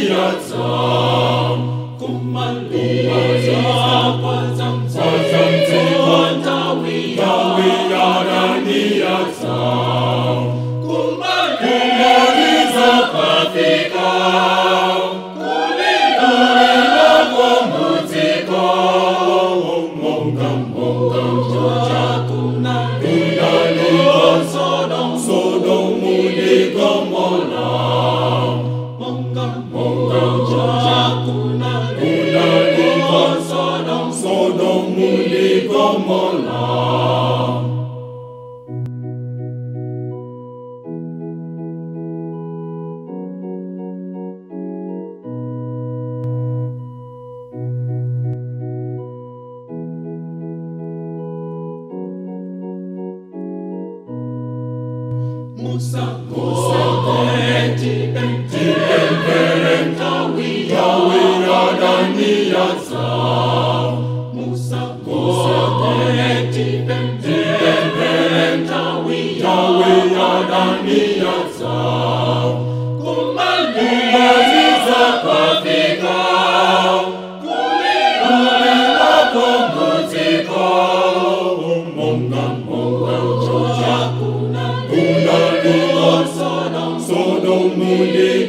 yaza kumaliza kwa zamzam tawiyarani yaza kumaliza kafika kulindulila kwa muziko monga kuna Sodomu ni Gomora monga kuna Sodomu ni Gomora. Musa tipemperen tawiyarani yaza Musa tipemperen tawiyarani yaza kumaliza kafika kulindulila kwa muziko monga Sodomu ni